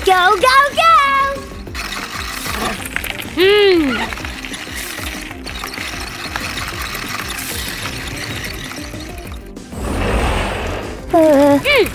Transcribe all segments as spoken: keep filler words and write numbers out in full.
Go, go, go! Hmm. Uh. Mm.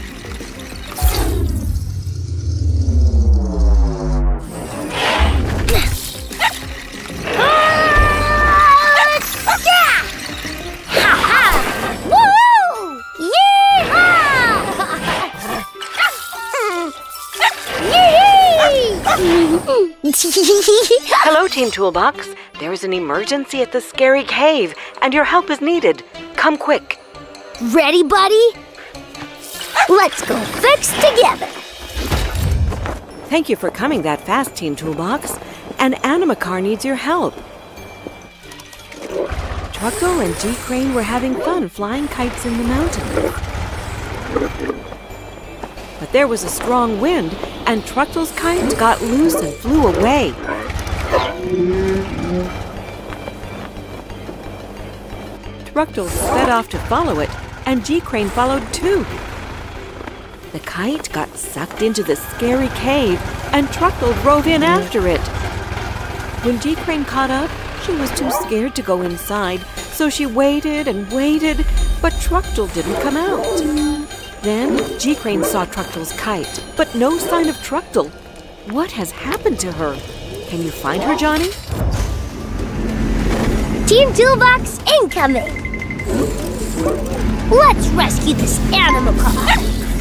Hello, Team Toolbox. There's an emergency at the scary cave, and your help is needed. Come quick. Ready, buddy? Let's go fix together. Thank you for coming that fast, Team Toolbox. An Animacar needs your help. Trucktle and G Krane were having fun flying kites in the mountains. But there was a strong wind, and Truckle's kite got loose and flew away. Trucktle sped off to follow it, and G Krane followed too. The kite got sucked into the scary cave, and Trucktle drove in after it. When G Krane caught up, she was too scared to go inside, so she waited and waited, but Trucktle didn't come out. Then G Krane saw Truckle's kite, but no sign of Trucktle. What has happened to her? Can you find her, Jonny? Team Toolbox incoming! Let's rescue this Animacar!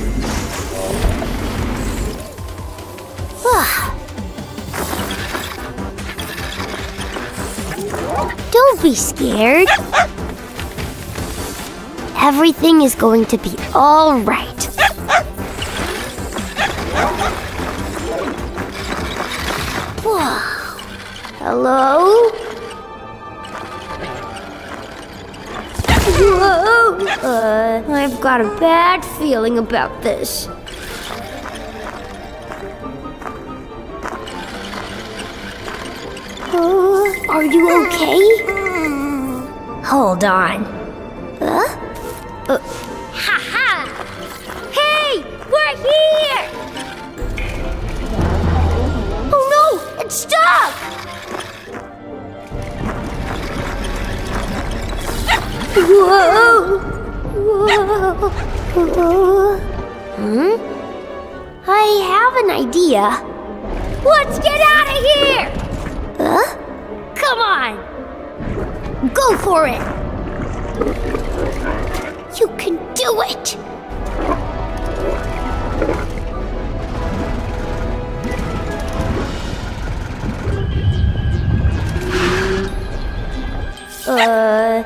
Don't be scared. Everything is going to be all right. Whoa. Hello? Whoa. Uh, I've got a bad feeling about this. Uh, are you okay? Hold on. Huh? Uh, ha ha! Hey, we're here! Oh no, it's stuck! Whoa! Whoa! Whoa! Hmm? I have an idea. Let's get out of here! Huh? Come on! Go for it! You can do it! Uh...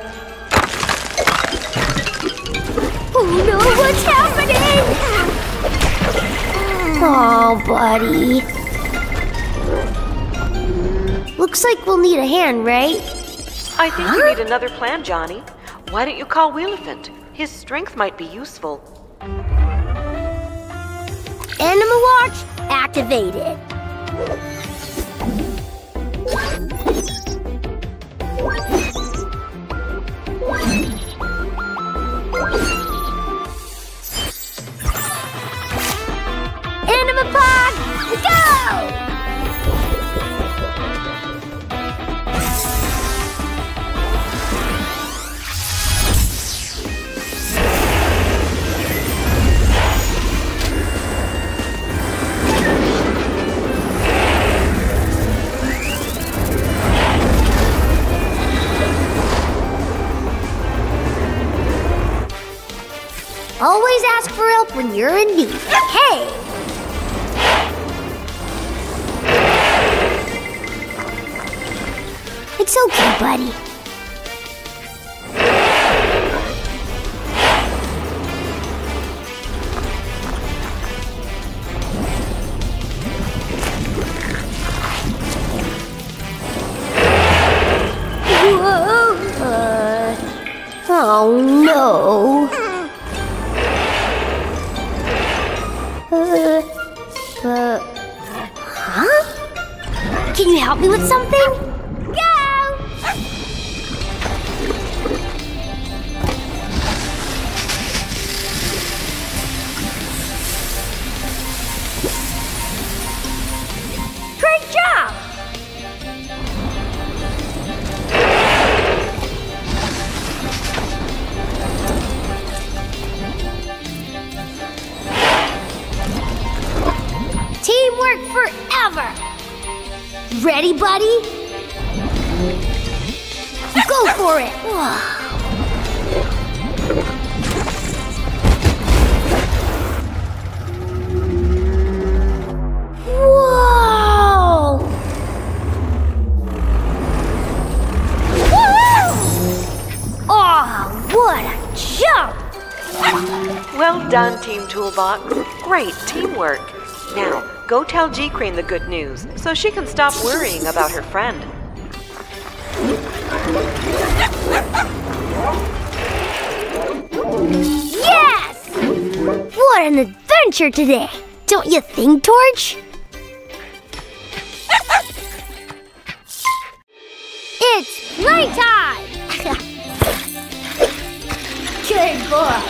Oh no, what's happening? Oh, buddy. Looks like we'll need a hand, right? I think huh? you need another plan, Jonny. Why don't you call Wheelephant? His strength might be useful. Animal Watch activated. Animapod, go! Always ask for help when you're in need. Hey! It's okay, buddy. Whoa! Uh, oh no! Uh, uh, huh? Can you help me with something? Go! work forever. Ready, buddy? Go for it. Whoa! Oh, what a jump! Well done, Team Toolbox. Great teamwork. Now, go tell G Crane the good news so she can stop worrying about her friend. Yes! What an adventure today! Don't you think, Torch? It's playtime! Good boy!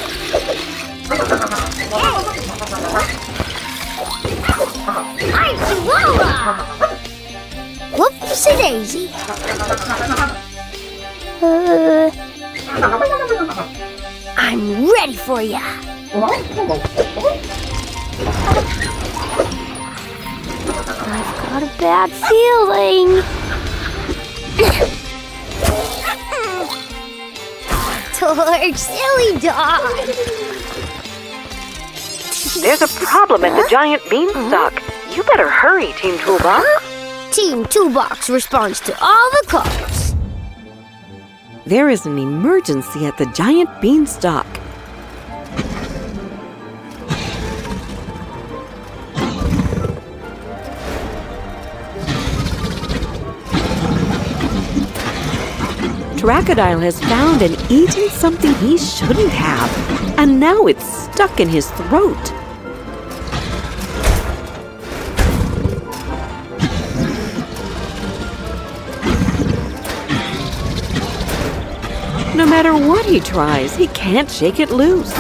I'm Chihuahua! Whoopsie-daisy! Uh, I'm ready for ya! I've got a bad feeling. Torch, silly dog. There's a problem at the giant beanstalk. You better hurry, Team Toolbox. Team Toolbox responds to all the calls. There is an emergency at the giant beanstalk. Trackodile has found and eaten something he shouldn't have, and now it's stuck in his throat. No matter what he tries, he can't shake it loose.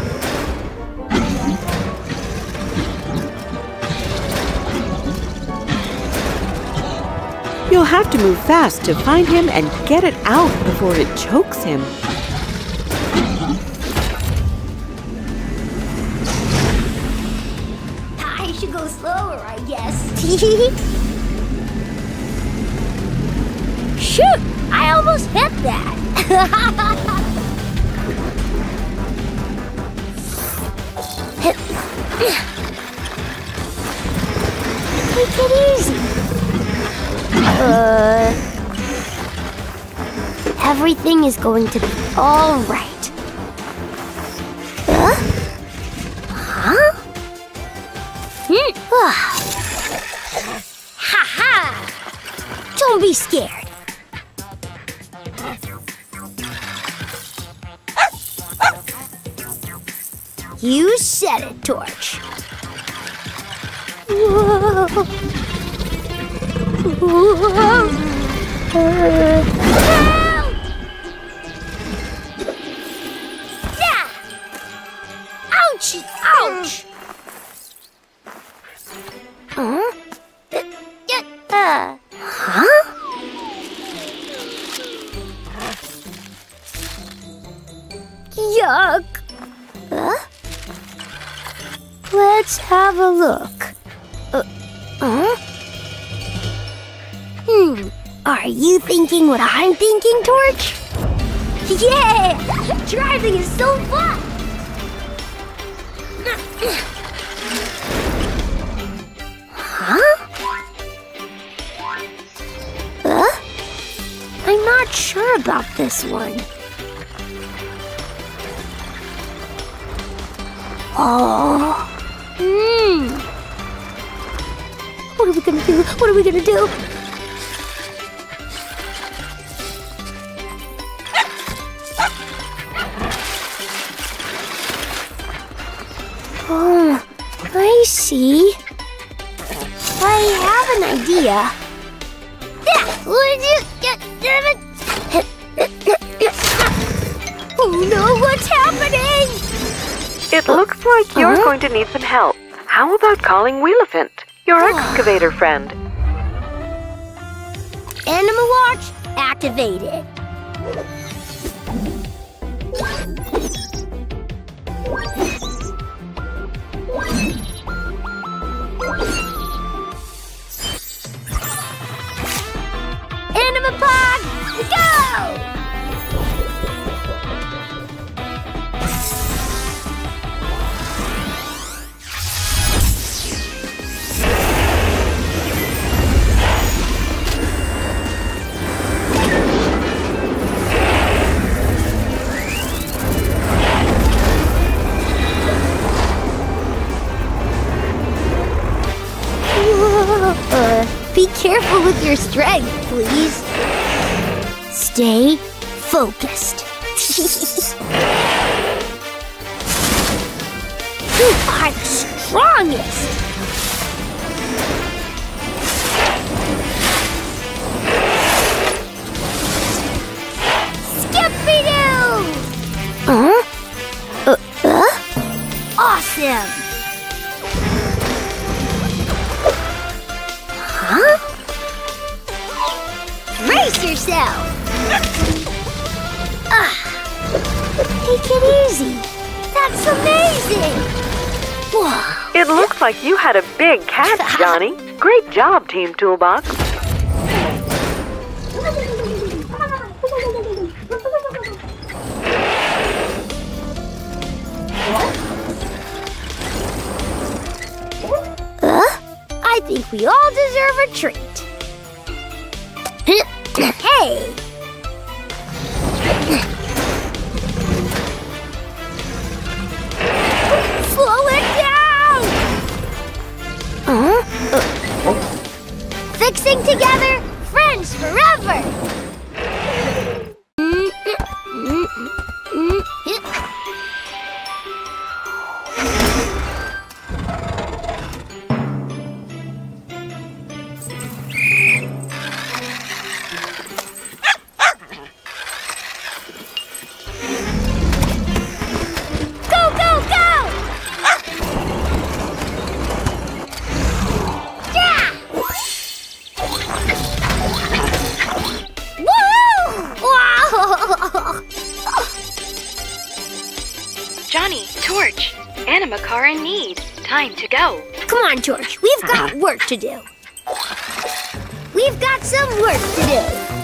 You'll have to move fast to find him and get it out before it chokes him. I should go slower, I guess. Shoot! I almost hit that. Take it easy. Uh, everything is going to be all right. Huh? Huh? Hmm. Ha ha! Don't be scared. You said it, Torch. Whoa. Whoa. Uh, help! Yeah! Ouchie! Ouch! Huh? Uh, huh? Yuck! Huh? Let's have a look. Uh, huh? Hmm. Are you thinking what I'm thinking, Torch? Yeah! Driving is so fun! Huh? Huh? I'm not sure about this one. Oh. Hmm. What are we gonna do? What are we gonna do? Oh, I see. I have an idea. Oh no, what's happening? It looks like you're Uh-huh. going to need some help. How about calling Wheelephant, your excavator friend? Animal Watch activated. Be careful with your strength, please. Stay focused. You are the strongest. Skippy-doo! Huh? Uh, uh? Awesome! Huh? Brace yourself! Ah. Take it easy. That's amazing! Whoa. It looks like you had a big catch, Johnny. Great job, Team Toolbox. Uh, I think we all deserve a treat. Hey! Slow it down! Uh, uh, fixing together, friends forever! Johnny, Torch, Animacar in need. Time to go. Come on, Torch. We've got work to do. We've got some work to do.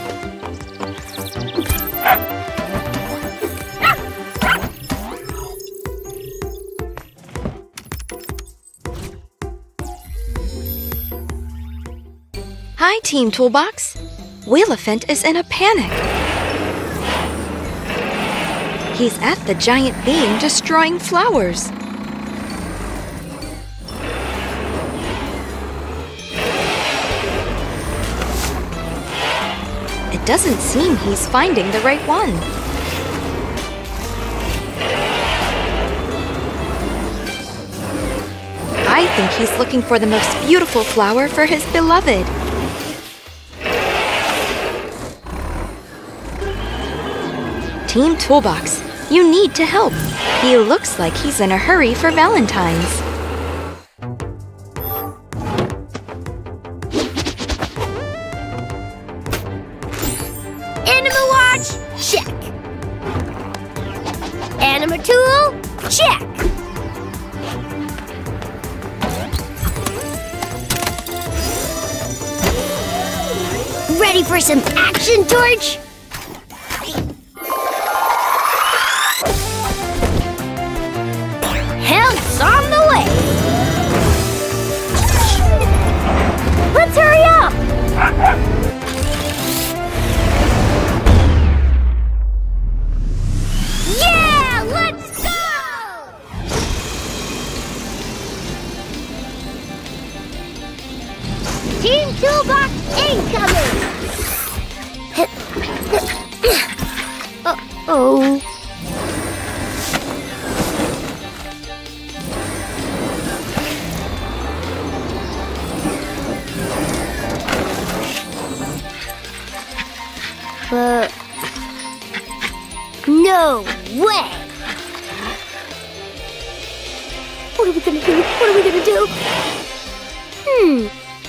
Hi, Team Toolbox. Wheelephant is in a panic. He's at the giant beam destroying flowers. It doesn't seem he's finding the right one. I think he's looking for the most beautiful flower for his beloved. Team Toolbox, you need to help. He looks like he's in a hurry for Valentine's. Anima Watch, check. Anima Tool, check. Ready for some action, Torch? Help's on the way! Let's hurry up! Yeah! Let's go! Team Toolbox incoming! Uh-oh. Uh, no way! What are we gonna do? What are we gonna do? Hmm.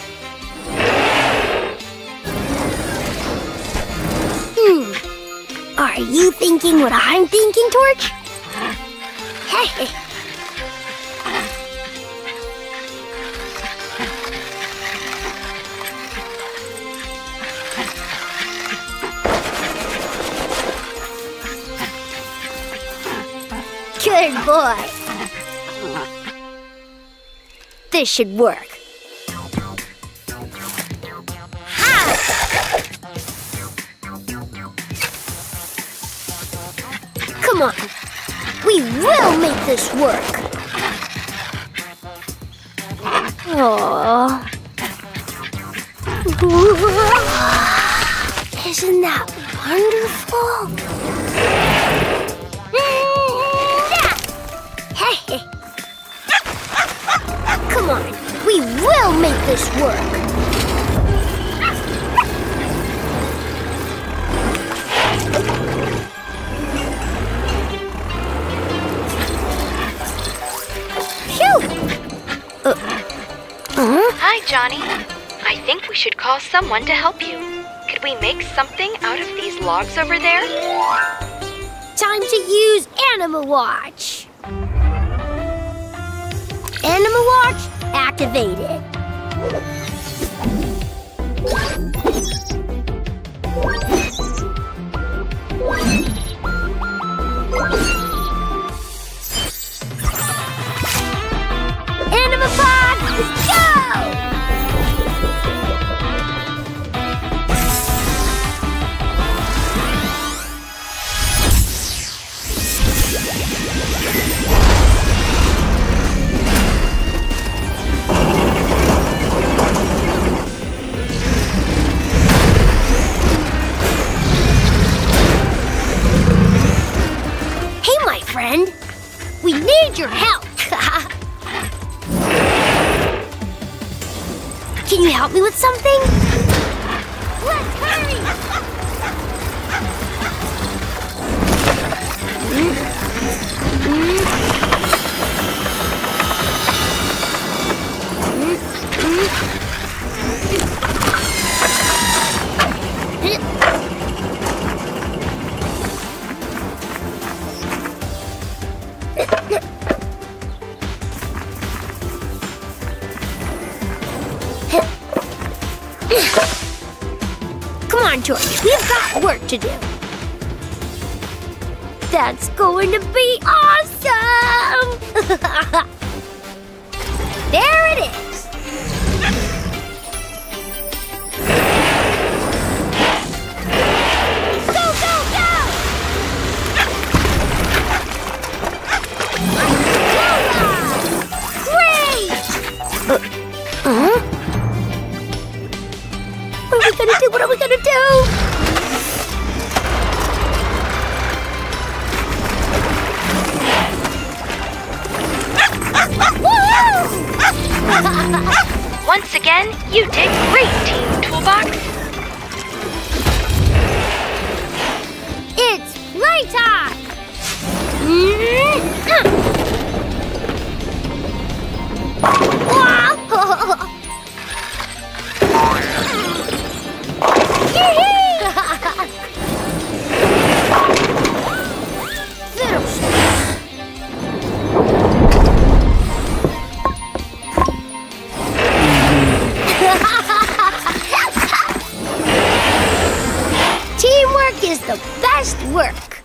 Hmm. Are you thinking what I'm thinking, Torch? Hey. Good boy. This should work. Ha! Come on. We will make this work. Aww. Isn't that wonderful? Hey! Come on, we will make this work. Uh, uh-huh. Hi, Johnny. I think we should call someone to help you. Could we make something out of these logs over there? Time to use Animawatch. Animawatch activated. Animapod, go! Hey, my friend. We need your help. Can you help me with something? Let's hurry! Come on, George, we've got work to do. That's going to be awesome! There it is! Go, go, go! Great! Uh, uh-huh? What are we gonna do? What are we gonna do? Once again, you did great, Team Toolbox. It's playtime! Mm-hmm. Teamwork is the best work.